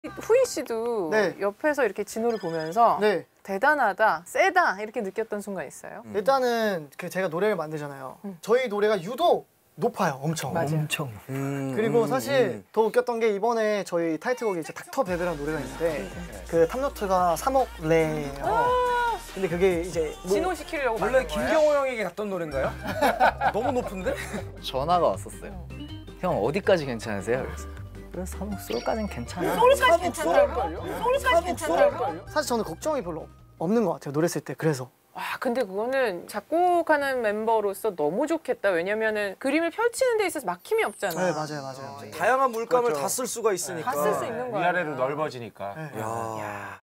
후이 씨도 네. 옆에서 이렇게 진호를 보면서 네. 대단하다, 세다 이렇게 느꼈던 순간 있어요? 일단은 제가 노래를 만들잖아요. 저희 노래가 유독 높아요, 엄청. 맞아요. 엄청. 그리고 사실 더 웃겼던 게 이번에 저희 타이틀곡이 이제 닥터 베베라는 노래가 있는데 그 탑노트가 3억 레예요. 근데 그게 이제 진호 시키려고 원래 만든 거예요? 김경호 형에게 갔던 노래인가요? 너무 높은데? 전화가 왔었어요. 형 어디까지 괜찮으세요? 그래서 3억 솔까지는 괜찮아. 소리까지 괜찮다고? 소리까지 괜찮다고? 사실 저는 걱정이 별로 없는 것 같아요, 노래 쓸 때. 그래서. 와, 근데 그거는 작곡하는 멤버로서 너무 좋겠다. 왜냐면은 그림을 펼치는 데 있어서 막힘이 없잖아. 네, 맞아요. 다양한 물감을 다 쓸 수가 있으니까. 다 쓸 수 있는 거야. 위아래로 넓어지니까. 네. 야.